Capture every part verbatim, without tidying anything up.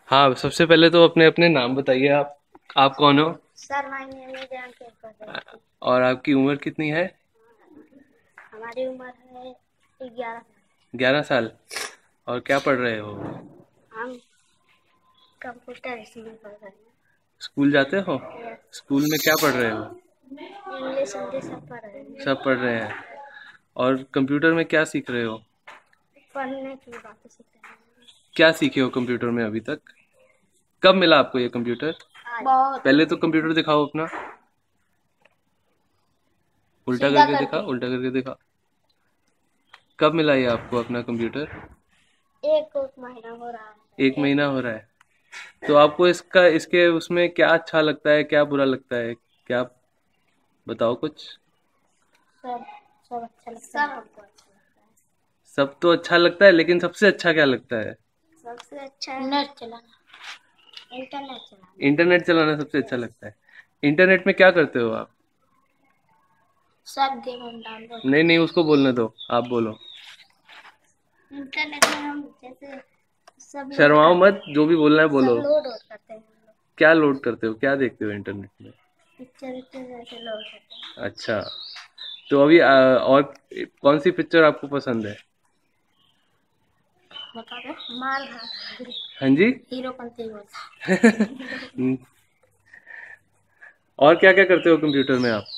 हाँ, सबसे पहले तो अपने अपने नाम बताइए। आप आप कौन हो? Sir my name is Ankit Patel. और आपकी उम्र कितनी है? हमारी उम्र है ग्यारह। ग्यारह साल। और क्या पढ़ रहे हो? हम कंप्यूटर इसमें पढ़ रहे हैं। स्कूल जाते हो? स्कूल में क्या पढ़ रहे हो? इंग्लिश हिंदी सब पढ़ रहे हैं। सब पढ़ रहे हैं। और कंप्यूटर में क्या सीख रहे हो? पढ़ने की बातें सीख रहे हैं। क्या सीखे हो कंप्यूटर में अभी तक? कब मिला आपको ये कंप्यूटर? बहुत पहले तो कंप्यूटर दिखाओ अपना। उल्टा सीधा करके दिखा, करके उल्टा करके दिखा। कब मिला ये आपको अपना कंप्यूटर? एक एक महीना हो रहा है। एक एक महीना हो रहा है। तो आपको इसका इसके उसमें क्या अच्छा लगता है, क्या बुरा लगता है? क्या बताओ कुछ। सब सब अच्छा लगता है। सब हमको अच्छा लगता है। सब तो अच्छा लगता है, लेकिन सबसे अच्छा क्या लगता है? सबसे अच्छा नेट चलाना, इंटरनेट चलाना। इंटरनेट चलाना सबसे अच्छा लगता है। इंटरनेट में क्या करते हो आप? सब गेम हम डाउनलोड नहीं नहीं, उसको बोलने दो, आप बोलो। इंटरनेट में हम जैसे सब लोड शर्माओ करते मत, हैं। जो भी बोलना है सब बोलो। लोड और करते हैं हम लोग। क्या लोड करते हो, क्या देखते हो इंटरनेट में? पिक्चर विक्चर जैसे लोड करते हैं। अच्छा। तो अभी आ, और कौन सी पिक्चर आपको पसंद है? बता दे मार धाड़। हाँ जी। हीरो बनते ही बोलता। और क्या क्या करते हो कंप्यूटर में आप?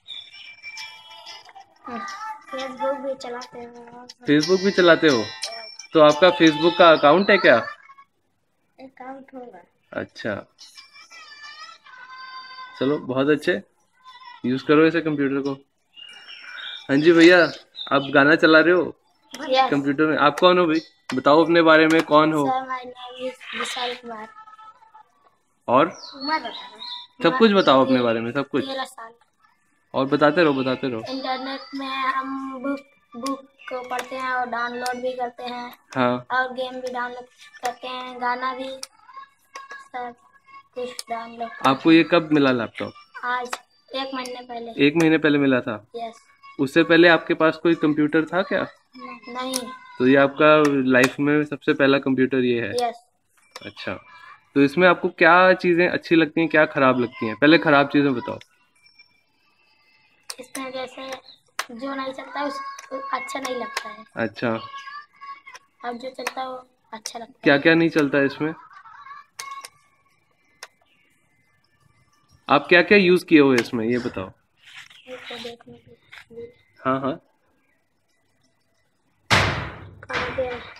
फेसबुक भी चलाते हैं और फेसबुक भी चलाते हो? तो आपका फेसबुक का अकाउंट है क्या? अकाउंट होगा। अच्छा, चलो बहुत अच्छे। यूज करो ऐसे कंप्यूटर को। हाँ जी भैया, आप गाना चला रहे हो यस कंप्यूटर में? आप कौन हो भाई? बताओ अपने बारे में, कौन हो? Sir my name is Vishal Kumar. और उम्र बता रहा सब हूँ। कुछ बताओ अपने ते, बारे में, सब कुछ। तेरह साल। और बताते रहो, बताते रहो। इंटरनेट में हम बुक बुक को पढ़ते हैं और डाउनलोड भी करते हैं। हाँ। और गेम भी डाउनलोड करते हैं, गाना भी सब कुछ डाउनलोड करते आपको ये हैं। कब मिला लैपटॉप? आज एक महीने पहले। एक महीने पहले मिला था? यस। उससे पहले आपके पास कोई कंप्यूटर था क्या? नहीं। तो ये आपका लाइफ में सबसे पहला कंप्यूटर ये है? यस। अच्छा। तो इसमें आपको क्या चीजें अच्छी लगती हैं, क्या खराब लगती हैं? पहले खराब चीजें बताओ। इसमें जैसे जो नहीं चलता है उसको अच्छा नहीं लगता है। अच्छा। और जो चलता है वो अच्छा लगता क्या है। क्या नहीं चलता है इसमें? आप क्या क्या यूज किए हुए इसमें, ये बताओ। इसको देखने के लिए हाँ हाँ। कहाँ पे है?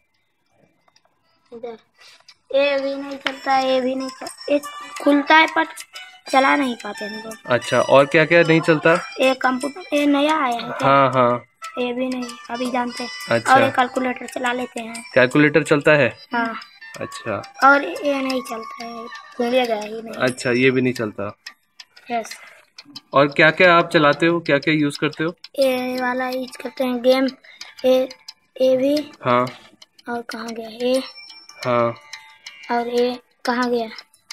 इधर। ये भी नहीं चलता, ये भी नहीं चलता, ये खुलता है पर चला नहीं पाते हम लोग। अच्छा, और क्या क्या नहीं चलता? ये कंप्यूटर ये नया आया है क्या? हाँ हाँ। ये भी नहीं अभी जानते हैं। अच्छा। और ये कैलकुलेटर चला लेते हैं। कैलकुलेटर चलता है? हाँ। अच्छा। और ये नहीं चलता है, खुलेगा ही नहीं। अच्छा, ये भी नहीं चलता। यस। और क्या क्या आप चलाते हो, क्या क्या यूज करते हो? ये वाला यूज करते हैं गेम। ये ये भी। हाँ। और कहाँ गया ये? हाँ। और ये कहाँ गया?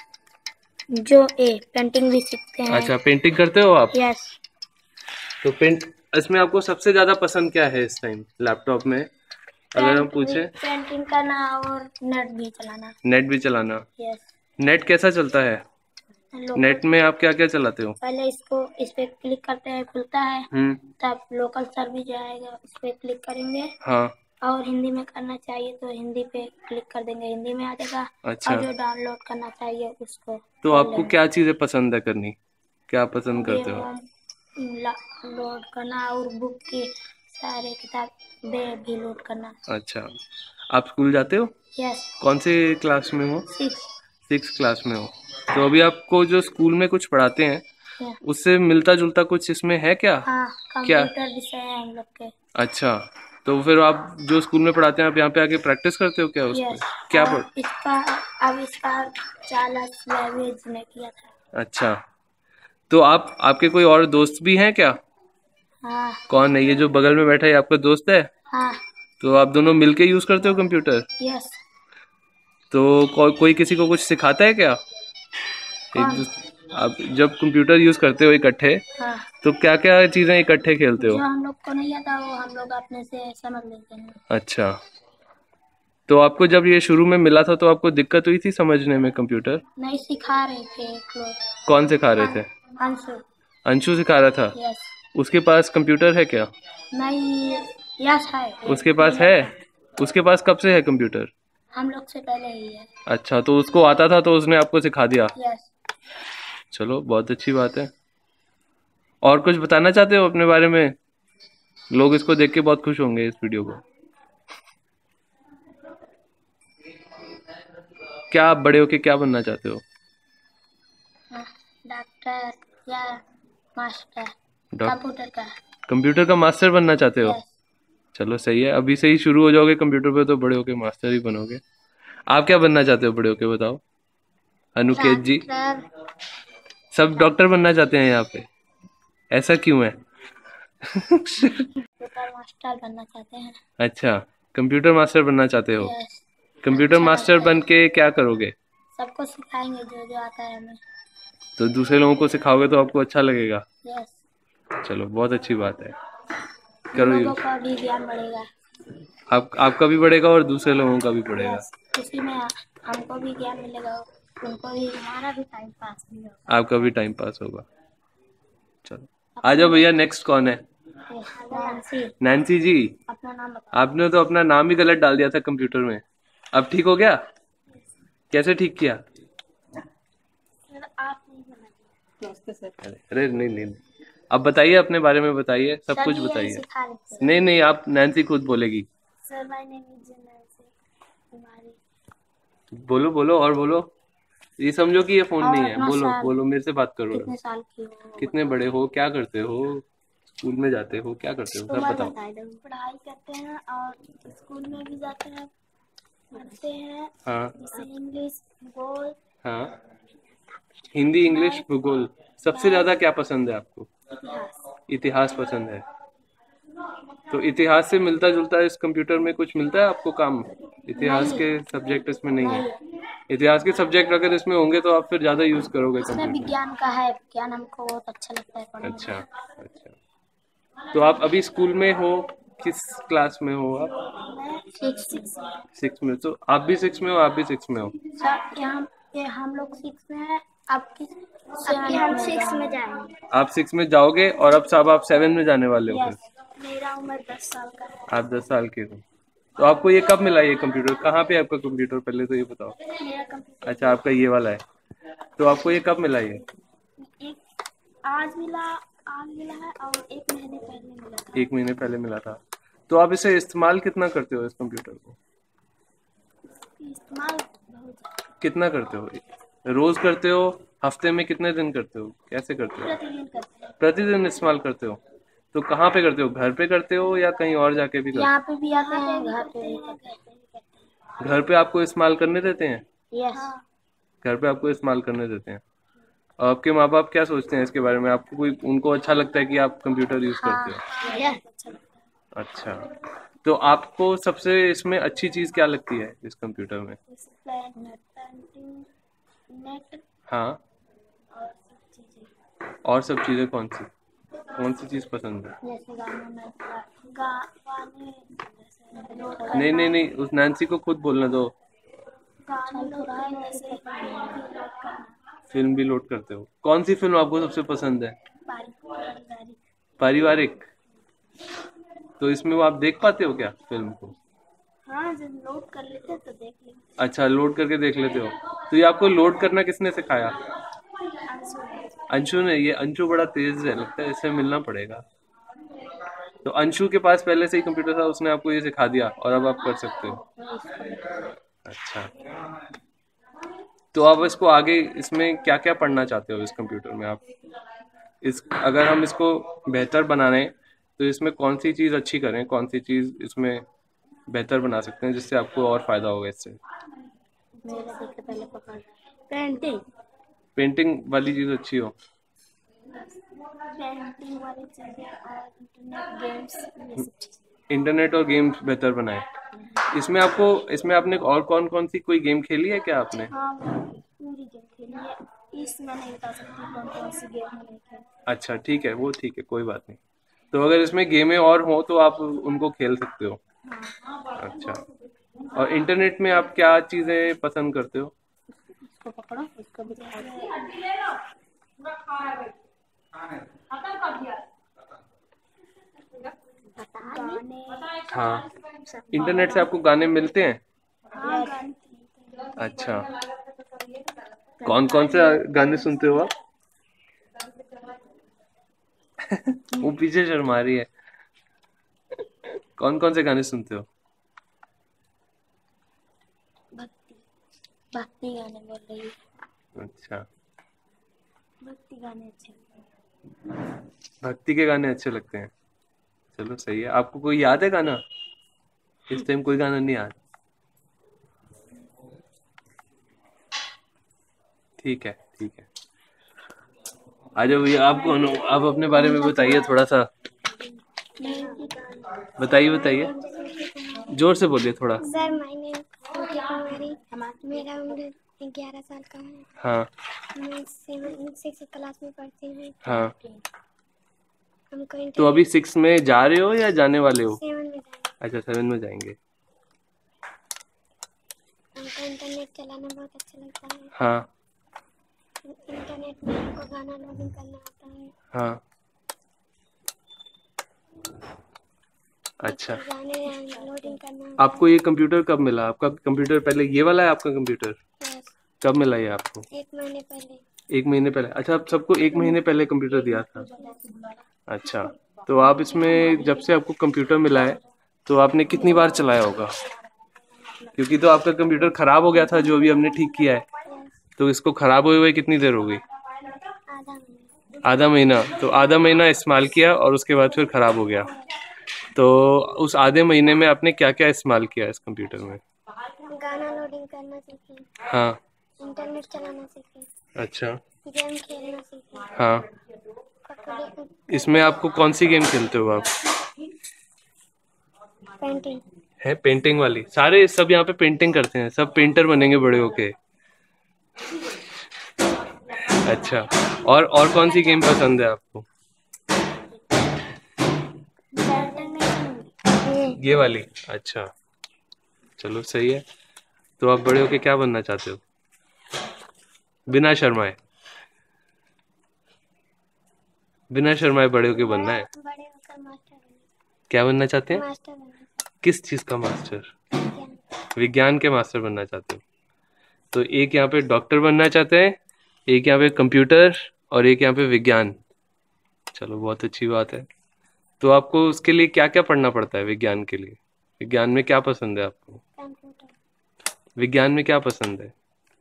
जो ये पेंटिंग भी सीखते हैं। अच्छा, पेंटिंग करते हो आप? यस। तो पेंट इसमें आपको सबसे ज्यादा पसंद क्या है इस टाइम लैपटॉप में, अगर हम पेंट भी पूछे? पेंटिंग करना और नेट भी चलाना। नेट भी चलाना। यस। नेट कैसा चलता है? लोकल। नेट में आप क्या क्या चलाते हो? पहले इसको इस पे क्लिक करते हैं, खुलता है। हम्म। तब लोकल सर्विस जाएगा, उस पे क्लिक करेंगे। हाँ। और हिंदी में करना चाहिए तो हिंदी पे क्लिक कर देंगे, हिंदी में आ जाएगा। अच्छा। और जो डाउनलोड करना चाहिए उसको तो कर आपको लेंगे। क्या चीजें पसंद है करनी, क्या पसंद करते गेम हो? लोड करना और बुक की सारे किताबें भी लोड करना। अच्छा। आप स्कूल जाते हो? यस। कौन से क्लास में हो? सिक्स। सिक्स क्लास में हो? तो अभी आपको जो स्कूल में कुछ पढ़ाते हैं या। उससे मिलता जुलता कुछ इसमें है क्या? हाँ क्या? कंप्यूटर विषय है हम लोग के। अच्छा। तो फिर आप जो स्कूल में पढ़ाते हैं, आप यहाँ पे आके प्रैक्टिस करते हो क्या उस पे? यस। क्या और पढ़ इसका अब इसका चालीस लैंग्वेज ने किया था। अच्छा। तो आप आपके कोई और दोस्त भी हैं क्या? हाँ। कौन है ये जो बगल में बैठा है, आपका दोस्त है? हाँ। तो आप दोनों मिलके यूज करते हो कंप्यूटर? यस। तो को, कोई किसी को कुछ सिखाता है क्या? एक कौन? दूसरे आप जब कंप्यूटर यूज करते हो इकट्ठे, हाँ। तो क्या क्या चीजें इकट्ठे खेलते हो? जो हम लोग को नहीं आता वो हम लोग अपने से समझ लेते हैं। अच्छा। तो आपको जब ये शुरू में मिला था तो आपको दिक्कत हुई थी समझने में कंप्यूटर? नहीं, सिखा रहे थे एक लोग। कौन सिखा रहे थे? अंशु। अंशु सिखा रहा था। यस। उसके पास कंप्यूटर है क्या? नहीं। यस है। उसके पास है। उसके पास कब से है कंप्यूटर? हम लोग से पहले ही है। अच्छा, तो उसको आता था तो उसने आपको सिखा दिया। यस। चलो, बहुत अच्छी बात है। और कुछ बताना चाहते हो अपने बारे में? लोग इसको देख के बहुत खुश होंगे इस वीडियो को। क्या आप बड़े होके क्या बनना चाहते हो? डॉक्टर या मास्टर डॉक्टर? कंप्यूटर का। कंप्यूटर का मास्टर बनना चाहते हो? यस। चलो सही है, अभी से ही शुरू हो जाओगे कंप्यूटर पे तो बड़े होके मास्टर ही बनोगे। आप क्या बनना चाहते हो बड़े होके, बताओ अनुकेत जी? डॉक्टर। सब डॉक्टर बनना चाहते हैं यहाँ पे, ऐसा क्यों है? कंप्यूटर मास्टर बनना चाहते हैं। अच्छा, कंप्यूटर मास्टर बनना चाहते हो। यस। कंप्यूटर अच्छा मास्टर लगता है। बन के क्या करोगे? सबको सिखाएंगे जो जो आता है हमें। तो दूसरे लोगों को सिखाओगे तो आपको अच्छा लगेगा। यस। चलो, बहुत अच्छी बात है, हम करो लोगों यूज। का भी ज्ञान बढ़ेगा। आप आपका भी बढ़ेगा और दूसरे लोगों का भी बढ़ेगा। यस। उसी में हमको भी ज्ञान मिलेगा, उनको भी, हमारा भी टाइम पास भी होगा। आपका भी टाइम पास होगा। चलो, आ जाओ भैया, नेक्स्ट कौन है? नैन्सी। नैन्सी जी, अपना नाम बताओ। आपने तो अपना नाम ही गलत डाल दिया था कंप्यूटर में। अब ठीक हो गया? कैसे ठीक किया? आप नहीं बनाइए। अरे नहीं नहीं नहीं। अब बताइए, अपने बारे में बताइए, सब सर कुछ भी यही बताइए। सिखा रहे थे। नहीं नहीं, आप नैन्सी खुद बोलेगी। Sir my name is Nancy Kumari. बोलो बोलो और बोलो। ये समझो कि ये फोन और नहीं है, अपना बोलो साल, बोलो, मेरे से बात करो। कितने साल की हो? कितने बड़े हो, क्या करते हो, स्कूल में जाते हो, क्या करते हो, सब उम्र बताओ। बता दो। पढ़ाई करते हैं और स्कूल में भी जाते हैं, पढ़ते हैं। हाँ जैसे इंग्लिश, भूगोल, हाँ। हिंदी, इंग्लिश, मैथ, भूगोल। सबसे मैथ, ज्यादा क्या पसंद है आपको? इतिहास। इतिहास पसंद है। तो इतिहास से मिलता जुलता इस कंप्यूटर में कुछ मिलता है आपको काम? इतिहास नहीं। के सब्जेक्ट इसमें नहीं है। नहीं। इतिहास के सब्जेक्ट अगर इसमें होंगे तो आप फिर ज्यादा यूज करोगे इसमें कंप्यूटर। विज्ञान का है, विज्ञान हमको बहुत अच्छा लगता है पढ़ने अच्छा में। अच्छा। तो आप अभी स्कूल में हो, किस क्लास में हो आप? मैं सिक्स सिक्स सिक्स में। तो आप भी सिक्स में हो, आप भी सिक्स में हो। सर यहाँ ये हम लोग सिक्स में है। आपकी आपकी हम सिक्स में जाएंगे। आप सिक्स में जाओगे और अब सब आप सेवन में जाने वाले हो फिर। यस। मेरा उम्र दस साल का है। आप दस साल के हो। तो आपको ये कब मिला ये कंप्यूटर? कहाँ पे है आपका कंप्यूटर, पहले तो ये बताओ। मेरा कंप्यूटर अच्छा, आपका ये वाला है। तो आपको ये कब मिला ये? एक आज मिला आज मिला है और एक महीने पहले मिला था। एक महीने पहले मिला था। तो आप इसे इस्तेमाल कितना करते हो इस कंप्यूटर को? इस्तेमाल बहुत कितना करते हो? रोज करते हो? हफ्ते में कितने दिन करते हो? कैसे करते हो? प्रतिदिन करते हैं। प्रतिदिन इस्तेमाल करते हो? तो कहाँ पे करते हो, घर पे करते हो या कहीं और जाके भी करते यहाँ पे भी आते हैं, घर पे भी करते हैं। हो? घर पे आपको इस्तेमाल करने देते हैं? यस। घर पे आपको इस्तेमाल करने देते हैं। और आपके माँ बाप क्या सोचते हैं इसके बारे में? आपको कोई, उनको अच्छा लगता है कि आप कंप्यूटर यूज करते हो? हाँ, यस। अच्छा लगता है। अच्छा। तो आपको सबसे इसमें अच्छी चीज क्या लगती है इस कंप्यूटर में? पेंटिंग, नेट हाँ। और सब चीजें। और सब चीजें कौन सी कौन सी चीज पसंद है? जैसे गानों में गा, गाने जैसे लोड नहीं करना। नहीं नहीं, उस नैन्सी को खुद बोलने दो। गाने लोड करना, जैसे फिल्म लोड करना। फिल्म भी लोड करते हो? कौन सी फिल्म आपको सबसे पसंद है? पारिवारिक। पारिवारिक। तो इसमें वो आप देख पाते हो क्या फिल्म को? हाँ, जब लोड कर लेते हैं तो देख लेते अच्छा, लोड करके देख लेते हो। तो ये आपको लोड करना किसने सिखाया? हैं। अंशु। अंशु ने। ये अंशु बड़ा तेज है, लगता है इससे मिलना पड़ेगा। तो अंशु के पास पहले से ही कंप्यूटर था, उसने आपको ये सिखा दिया और अब आप कर सकते हो। अच्छा। तो आप इसको आगे, इसमें क्या क्या पढ़ना चाहते हो इस कंप्यूटर में आप? इस अगर हम इसको बेहतर बनाने तो इसमें कौन सी चीज़ अच्छी करें, कौन सी चीज़ इसमें बेहतर बना सकते हैं जिससे आपको और फायदा होगा इससे? मेरा देख के पहले पकड़। पेंटिंग। पेंटिंग वाली चीज़ अच्छी हो। पेंटिंग वाली चीजें और इंटरनेट गेम्स, ये सब चीजें। इंटरनेट और गेम्स बेहतर बनाए। इसमें आपको इसमें आपने और कौन कौन सी कोई गेम खेली है क्या आपने? हाँ, पूरी गेम खेली है। इसमें नहीं बता सकती कौन कौन सी गेम है, नहीं खेली। अच्छा ठीक है, वो ठीक है, कोई बात नहीं। तो अगर इसमें गेमें और हो तो आप उनको खेल सकते हो। हाँ। अच्छा। और इंटरनेट में आप क्या चीजें पसंद करते हो? उसको पकड़ो, उसको भी दिखा दो। गाने। हाँ, सब। इंटरनेट से आपको गाने मिलते हैं? हाँ, गाने तो मिलते हैं। अच्छा, कौन कौन से गाने। गाने सुनते हो आप? वो पीछे शर्मा रही है। कौन कौन से गाने सुनते हो? भक्ति भक्ति गाने बोल रही है। अच्छा, भक्ति गाने अच्छे लगते हैं। भक्ति के गाने अच्छे लगते हैं। चलो सही है। आपको कोई याद है गाना? इस टाइम कोई गाना नहीं याद? ठीक है, ठीक है। आ जाओ भैया, आप कौन हो? आप अपने बारे में बताइए थोड़ा सा। बताइए बताइए, जोर से बोलिए थोड़ा। Sir, my name Shruti Kumari, मेरा उम्र ग्यारह साल का है। हाँ मैं सेवन सिक्स क्लास में पढ़ती हूँ। हाँ। हमको तो इंटरनेट अभी सिक्स में जा रहे हो या जाने वाले हो? सेवन में जाएंगे। अच्छा, सेवन में जाएंगे। हमको इंटरनेट चलाना बहुत अच्छा लगता है। हाँ इंटरनेट में हमको गाना लोडिंग करना आता है। हाँ। अच्छा, गाने लोडिंग करना आता आपको ये कंप्यूटर कब मिला? आपका कंप्यूटर पहले ये वाला है आपका कंप्यूटर? है। यस, कब मिला ये आपको? एक महीने पहले। एक महीने पहले? अच्छा, आप सबको एक महीने पहले कंप्यूटर दिया था? अच्छा, तो आप इसमें जब से आपको कंप्यूटर मिला है तो आपने कितनी बार चलाया होगा? क्योंकि तो आपका कंप्यूटर खराब हो गया था जो अभी हमने ठीक किया है, यस, तो इसको खराब हुए हुए कितनी देर हो गई? आधा महीने। आधा महीना। तो आधा महीना इस्तेमाल किया और उसके बाद फिर खराब हो गया। तो उस आधे महीने में आपने क्या क्या इस्तेमाल किया इस कंप्यूटर में? गाना लोडिंग करना सीखे, हाँ। इंटरनेट चलाना सीखे, अच्छा। गेम खेलना सीखे। हाँ, कपड़े, इसमें आपको कौन सी गेम खेलते हो आप? पेंटिंग। है पेंटिंग वाली? सारे सब यहाँ पे पेंटिंग करते हैं, सब पेंटर बनेंगे बड़े होके। अच्छा, और और कौन सी गेम पसंद है आपको? ये वाली? अच्छा, चलो सही है। तो आप बड़े होके क्या बनना चाहते हो? बिना शर्माए, बिना शर्माए बड़े होके बनना है। बड़े होकर मास्टर बनना। क्या बनना चाहते हैं? मास्टर बनना। किस चीज का मास्टर? विज्ञान। विज्ञान के मास्टर बनना चाहते हो? तो एक यहाँ पे डॉक्टर बनना चाहते हैं, एक यहाँ पे कंप्यूटर, और एक यहाँ पे विज्ञान। चलो बहुत अच्छी बात है। तो आपको उसके लिए क्या क्या पढ़ना पड़ता है विज्ञान के लिए? विज्ञान में क्या पसंद है आपको? कंप्यूटर। विज्ञान में क्या पसंद है?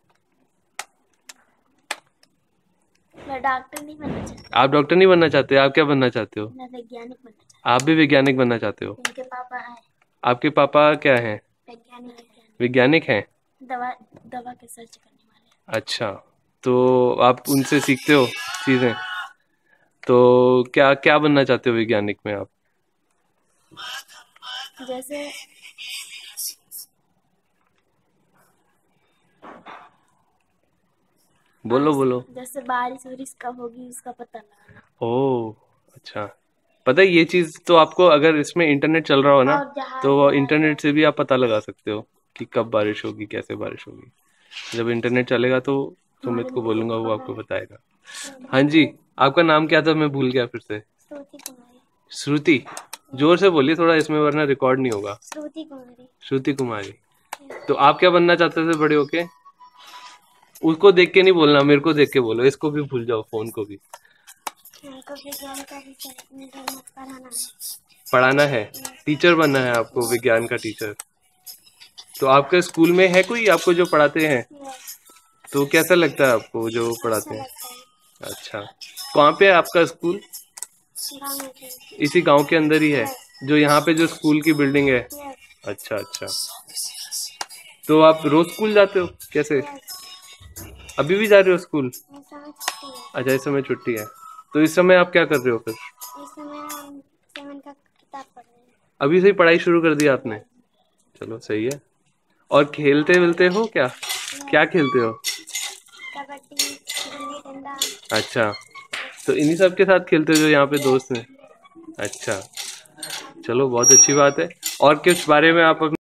मैं डॉक्टर नहीं बनना चाहती। आप डॉक्टर नहीं बनना चाहते? आप क्या बनना चाहते हो? मैं वैज्ञानिक बनना चाहती आप भी वैज्ञानिक बनना चाहते हो? हूँ। इनके पापा हैं आपके पापा क्या हैं? वैज्ञानिक। वैज्ञानिक हैं? दवा दवा के सर्च करने वाले। अच्छा, तो आप उनसे सीखते हो चीजें? तो क्या क्या बनना चाहते हो वैज्ञानिक में आप? जैसे बोलो बोलो। जैसे बारिश वारिश कब होगी उसका पता लगाना। ओह, अच्छा। पता है ये चीज तो आपको, अगर इसमें इंटरनेट चल रहा हो ना, और जहाज तो उड़ाना। इंटरनेट से भी आप पता लगा सकते हो कि कब बारिश होगी, कैसे बारिश होगी। जब इंटरनेट चलेगा तो सुमित को बोलूंगा, वो आपको बताएगा। हाँ जी, आपका नाम क्या था? मैं भूल गया फिर से। श्रुति कुमारी। श्रुति? जोर से बोलिए थोड़ा, इसमें वरना रिकॉर्ड नहीं होगा। श्रुति कुमारी। श्रुति कुमारी। तो आप क्या बनना चाहते थे बड़े होके? उसको देख के नहीं बोलना, मेरे को देख के बोलो। इसको भी भूल जाओ, फोन को भी। हमको विज्ञान का विषय पढ़ाना है। पढ़ाना है? टीचर बनना है आपको, विज्ञान का टीचर? तो आपके स्कूल में है कोई आपको जो पढ़ाते हैं? तो कैसा लगता है आपको जो पढ़ाते हैं? अच्छा, कहाँ पे है आपका स्कूल? इसी गांव के अंदर ही है, जो यहाँ पे जो स्कूल की बिल्डिंग है? अच्छा अच्छा। तो आप रोज स्कूल जाते हो कैसे? अभी भी जा रहे हो स्कूल? अच्छा, इस समय छुट्टी है। तो इस समय आप क्या कर रहे हो फिर? इस समय हम सेवन का किताब पढ़ रहे हैं। अभी से ही पढ़ाई शुरू कर दी आपने? चलो सही है। और खेलते मिलते हो क्या? क्या खेलते हो? कबड्डी, गिल्ली डंडा। अच्छा, तो इन्हीं सब के साथ खेलते हो जो यहाँ पे दोस्त हैं? अच्छा, चलो बहुत अच्छी बात है। और किस बारे में आप